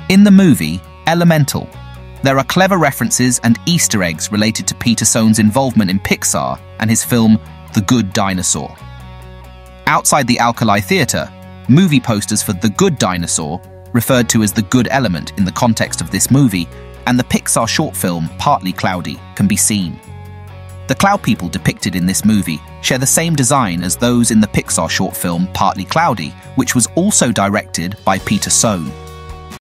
In the movie, Elemental, there are clever references and Easter eggs related to Peter Sohn's involvement in Pixar and his film The Good Dinosaur. Outside the Alkali Theater, movie posters for The Good Dinosaur, referred to as the good element in the context of this movie, and the Pixar short film Partly Cloudy can be seen. The cloud people depicted in this movie share the same design as those in the Pixar short film Partly Cloudy, which was also directed by Peter Sohn.